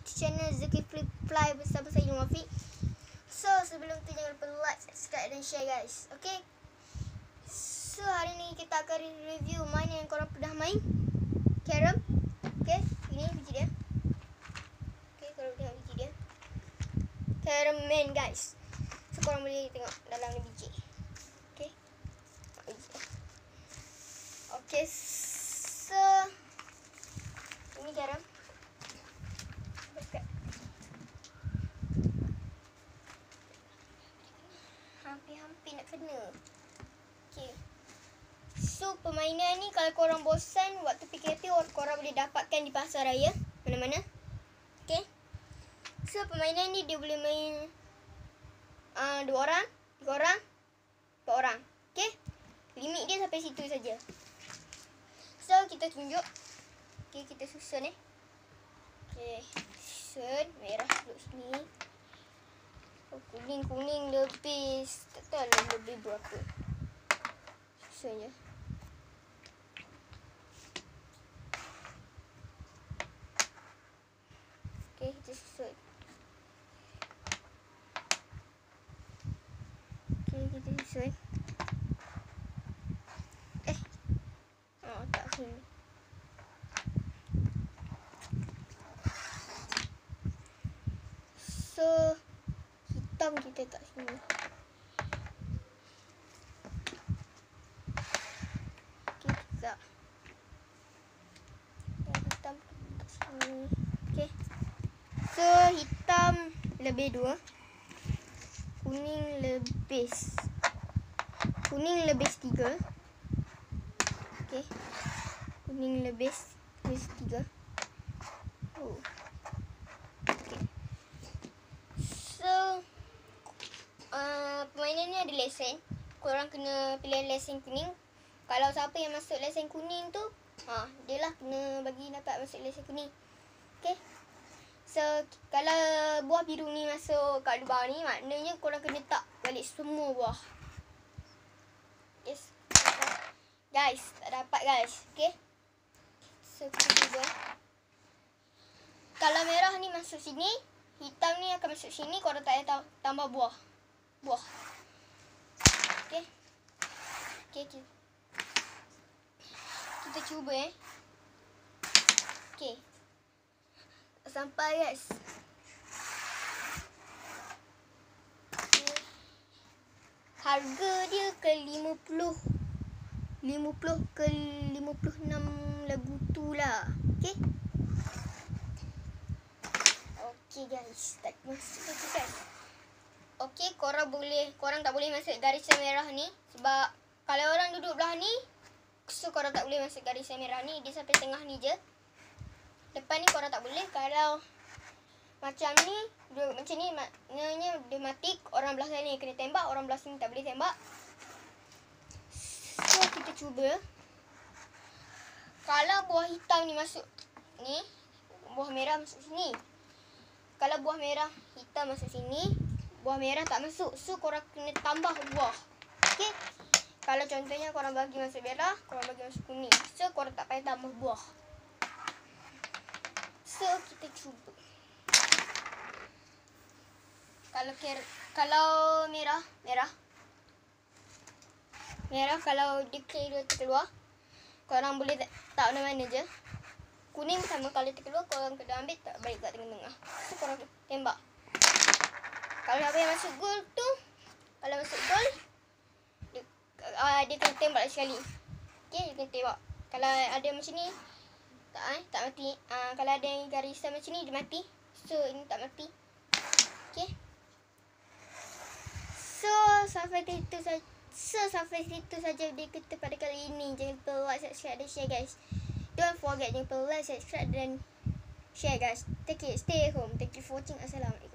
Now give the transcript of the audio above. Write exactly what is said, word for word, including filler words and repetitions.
to channel Zulkifli Fly bersama saya Muafiq. So sebelum tu jangan lupa like, subscribe dan share guys. Okay. So hari ni kita akan review main yang korang pernah main, Carrom. Okay, ini biji dia. Okay, korang tengok biji dia, Carrom main guys. So korang boleh tengok dalam ni biji. Okay, okay. So ini Carrom. Hampir-hampir nak kena. Okay. So permainan ni kalau korang bosan waktu P K P, korang boleh dapatkan di pasar raya mana-mana. Okay. So permainan ni dia boleh main uh, dua orang, tiga orang, empat orang. Okay. Limit dia sampai situ saja. So kita tunjuk. Okay, kita susun eh. Okay, susun merah duduk sini. Oh, kuning-kuning lebih, tak tahu lah lebih berapa. Susun je. Okay, kita susun. Okay, kita susun. Eh. Oh, tak sini. So, hitam kita kat sini. Okay, kita. Yang hitam kat sini. Okay. So, hitam lebih dua. Kuning lebih. Kuning lebih tiga. Okay. Kuning lebih, lebih tiga. Oh. Uh, permainan ni ada lesen. Korang kena pilih lesen kuning. Kalau siapa yang masuk lesen kuning tu, ha, dia lah kena bagi dapat masuk lesen kuning. Okay. So kalau buah biru ni masuk kat luar ni, maknanya korang kena tak balik semua buah. Yes. Guys, tak dapat guys. Okay. So kita cuba. Kalau merah ni masuk sini, hitam ni akan masuk sini. Korang tak payah tambah buah. Buah. Okay. Okay, kita, kita cuba eh. Okay. Sampai guys. Okay. Harga dia ke lima puluh. lima puluh ke lima puluh enam lagu tu lah. Okay. Okay guys. Tak masuk lagi guys. Okey, korang boleh, korang tak boleh masuk garisan merah ni. Sebab kalau orang duduk belah ni, so korang tak boleh masuk garisan merah ni. Dia sampai tengah ni je. Depan ni korang tak boleh. Kalau macam ni, duduk macam ni, maknanya dia mati. Orang belah sana kena tembak, orang belah sini tak boleh tembak. So, kita cuba. Kalau buah hitam ni masuk ni, buah merah masuk sini. Kalau buah merah hitam masuk sini, buah merah tak masuk. So, korang kena tambah buah. Okay. Kalau contohnya korang bagi masuk merah, korang bagi masuk kuning. So, korang tak payah tambah buah. So, kita cuba. Kalau ker kalau merah, merah. Merah, kalau dia keluar, terkeluar, korang boleh tak mana-mana je. Kuning sama, kalau terkeluar, korang kena ambil, tak balik kat tengah-tengah. So, korang tembak. Kalau siapa yang masuk gol tu, kalau masuk gol, dia, uh, dia kena tembak sekali. Okay, dia kena tembak. Kalau ada macam ni, tak eh, tak mati. Uh, kalau ada yang garisan macam ni, dia mati. So, ini tak mati. Okay. So, sampai situ saja. So, sampai situ saja video kita pada kali ini. Jangan lupa like, subscribe dan share guys. Don't forget, jangan lupa like, subscribe dan share guys. Take it, stay home. Thank you for watching. Assalamualaikum.